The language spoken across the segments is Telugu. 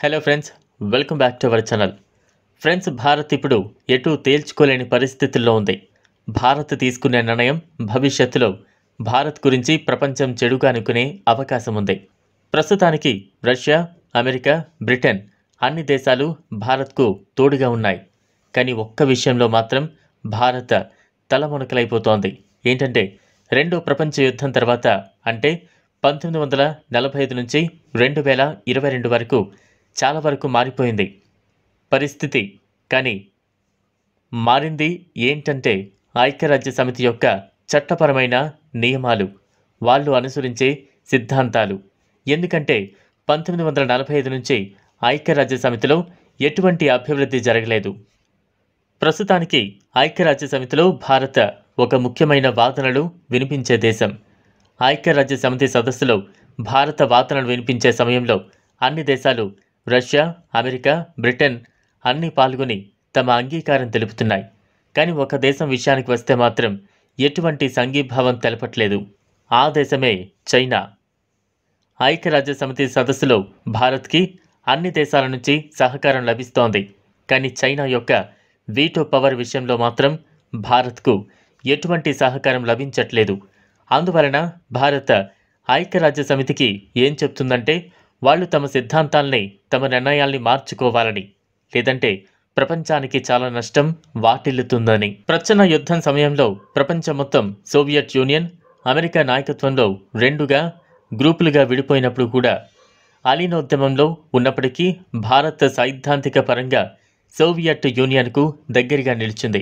Hello friends, welcome back to our channel. Friends, Bharat ఇప్పుడు ఎటు తేల్చుకోలేని పరిస్థితుల్లో ఉంది. భారత్ తీసుకునే నిర్ణయం భవిష్యత్తులో భారత్ గురించి ప్రపంచం చెడుగా అనుకునే అవకాశం ఉంది. ప్రస్తుతానికి రష్యా, అమెరికా, బ్రిటన్ అన్ని దేశాలు భారత్కు తోడుగా ఉన్నాయి. కానీ ఒక్క విషయంలో మాత్రం భారత్ తలమునకలైపోతోంది. ఏంటంటే రెండో ప్రపంచ యుద్ధం తర్వాత, అంటే 1945 నుంచి 2022 వరకు చాలా వరకు మారిపోయింది పరిస్థితి. కానీ మారింది ఏంటంటే ఐక్యరాజ్య సమితి యొక్క చట్టపరమైన నియమాలు, వాళ్ళు అనుసరించే సిద్ధాంతాలు. ఎందుకంటే 1945 నుంచి ఐక్యరాజ్య సమితిలో ఎటువంటి అభివృద్ధి జరగలేదు. ప్రస్తుతానికి ఐక్యరాజ్య సమితిలో భారత్ ఒక ముఖ్యమైన వాదనలు వినిపించే దేశం. ఐక్యరాజ్య సమితి సదస్సులో భారత వాదనలు వినిపించే సమయంలో అన్ని దేశాలు, రష్యా, అమెరికా, బ్రిటన్ అన్నీ పాల్గొని తమ అంగీకారం తెలుపుతున్నాయి. కానీ ఒక దేశం విషయానికి వస్తే మాత్రం ఎటువంటి సంఘీభావం తెలపట్లేదు. ఆ దేశమే చైనా. ఐక్యరాజ్య సమితి సదస్సులో భారత్కి అన్ని దేశాల నుంచి సహకారం లభిస్తోంది. కానీ చైనా యొక్క వీటో పవర్ విషయంలో మాత్రం భారత్కు ఎటువంటి సహకారం లభించట్లేదు. అందువలన భారత్ ఐక్యరాజ్య సమితికి ఏం చెప్తుందంటే, వాళ్ళు తమ సిద్ధాంతాల్ని, తమ నిర్ణయాల్ని మార్చుకోవాలని, లేదంటే ప్రపంచానికి చాలా నష్టం వాటిల్లుతుందని. ప్రచ్ఛన్న యుద్ధం సమయంలో ప్రపంచం మొత్తం సోవియట్ యూనియన్, అమెరికా నాయకత్వంలో రెండుగా గ్రూపులుగా విడిపోయినప్పుడు కూడా అలీనోద్యమంలో ఉన్నప్పటికీ భారత్ సైద్ధాంతిక పరంగా సోవియట్ యూనియన్కు దగ్గరగా నిలిచింది.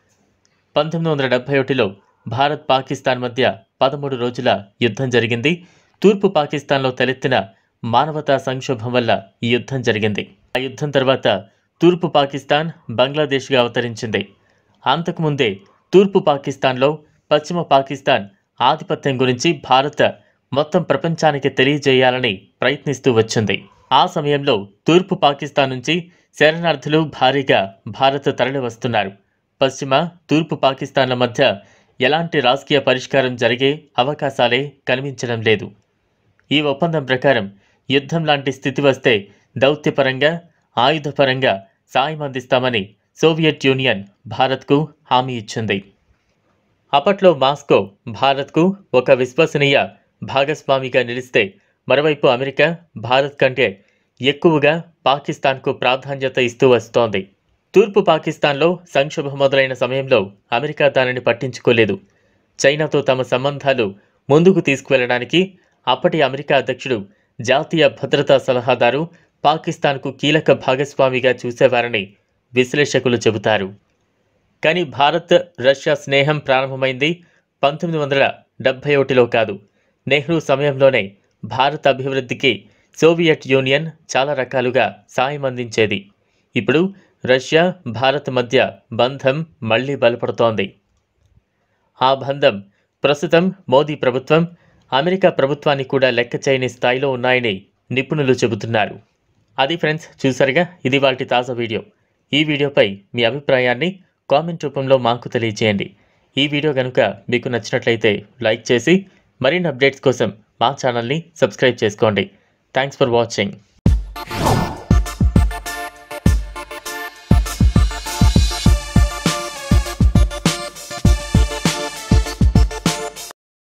1971లో భారత్ పాకిస్తాన్ మధ్య 13 రోజుల యుద్ధం జరిగింది. తూర్పు పాకిస్తాన్లో తలెత్తిన మానవతా సంక్షోభం వల్ల ఈ యుద్ధం జరిగింది. ఆ యుద్ధం తర్వాత తూర్పు పాకిస్తాన్ బంగ్లాదేశ్గా అవతరించింది. అంతకుముందే తూర్పు పాకిస్తాన్లో పశ్చిమ పాకిస్తాన్ ఆధిపత్యం గురించి భారత్ మొత్తం ప్రపంచానికి తెలియజేయాలని ప్రయత్నిస్తూ వచ్చింది. ఆ సమయంలో తూర్పు పాకిస్తాన్ నుంచి శరణార్థులు భారీగా భారత్ తరలి వస్తున్నారు. పశ్చిమ, తూర్పు పాకిస్తాన్ల మధ్య ఎలాంటి రాజకీయ పరిష్కారం జరిగే అవకాశాలే కనిపించడం లేదు. ఈ ఒప్పందం ప్రకారం యుద్ధం లాంటి స్థితి వస్తే దౌత్యపరంగా, ఆయుధపరంగా సాయం అందిస్తామని సోవియట్ యూనియన్ భారత్కు హామీ ఇచ్చింది. అప్పట్లో మాస్కో భారత్కు ఒక విశ్వసనీయ భాగస్వామిగా నిలిస్తే, మరోవైపు అమెరికా భారత్ కంటే ఎక్కువగా పాకిస్తాన్కు ప్రాధాన్యత ఇస్తూ వస్తోంది. తూర్పు పాకిస్తాన్లో సంక్షోభం మొదలైన సమయంలో అమెరికా దానిని పట్టించుకోలేదు. చైనాతో తమ సంబంధాలు ముందుకు తీసుకువెళ్లడానికి అప్పటి అమెరికా అధ్యక్షుడు, జాతీయ భద్రతా సలహాదారు పాకిస్తాన్కు కీలక భాగస్వామిగా చూసేవారని విశ్లేషకులు చెబుతారు. కానీ భారత్ రష్యా స్నేహం ప్రారంభమైంది 1971లో కాదు. నెహ్రూ సమయంలోనే భారత్ అభివృద్ధికి సోవియట్ యూనియన్ చాలా రకాలుగా సాయం అందించేది. ఇప్పుడు రష్యా, భారత్ మధ్య బంధం మళ్లీ బలపడుతోంది. ఆ బంధం ప్రస్తుతం మోదీ ప్రభుత్వం, అమెరికా ప్రభుత్వాన్ని కూడా లెక్క చేయని స్థాయిలో ఉన్నాయని నిపుణులు చెబుతున్నారు. అది ఫ్రెండ్స్, చూసారుగా, ఇది వాటి తాజా వీడియో. ఈ వీడియోపై మీ అభిప్రాయాన్ని కామెంట్ రూపంలో మాకు తెలియజేయండి. ఈ వీడియో కనుక మీకు నచ్చినట్లయితే లైక్ చేసి మరిన్ని అప్డేట్స్ కోసం మా ఛానల్ని సబ్స్క్రైబ్ చేసుకోండి. Thanks for watching.